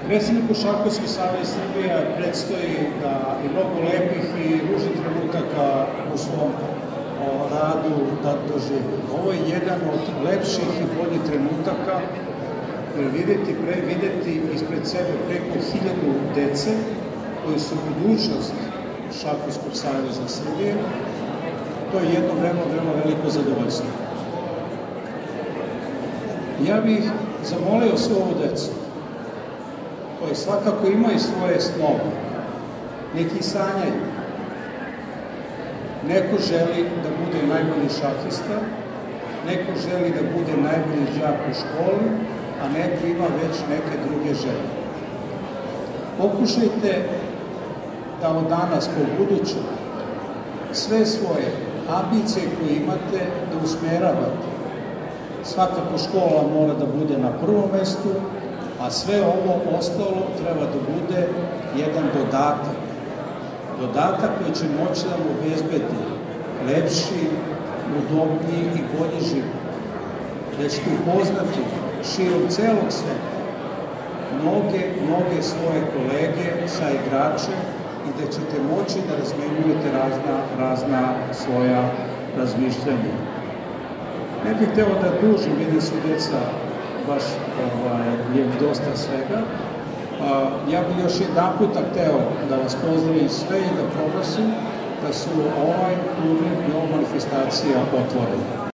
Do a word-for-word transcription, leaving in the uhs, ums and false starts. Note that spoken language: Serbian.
Predsjedniku Šahovski savez Srbija predstoji da i mnogo lepih i ružnih trenutaka u svom radu da doživi. Ovo je jedan od lepših i boljih trenutaka, jer videti, pre, videti ispred sebe preko hiljadu dece koji su budućnost Šahovskog saveza Srbije, to je jedno vreme, vreme veliko zadovoljstvo. Ja bih zamolio sve ovu decu, koji svakako imaju svoje snove, neki sanjaju. Neko želi da bude najbolji šahista, neko želi da bude najbolji đak u školi, a neko ima već neke druge želje. Pokušajte da od danas po buduće sve svoje ambicije koje imate da usmeravate. Svakako škola mora da bude na prvom mestu, a sve ovo ostalo treba da bude jedan dodatak. Dodatak koji će moći da mu obezbedi lepši, udobniji i bolji život. Da ćete upoznati širom celog sveta mnoge, mnoge svoje kolege sa igrače i da ćete moći da razmenjujete razna, razna svoja razmišljanja. Ne bih hteo da dužim, vidim su deca baš je dosta svega. Ja bih još jedan puta hteo da vas pozdravim sve i da proglasim da su ovaj turnir i ova manifestacija otvorena.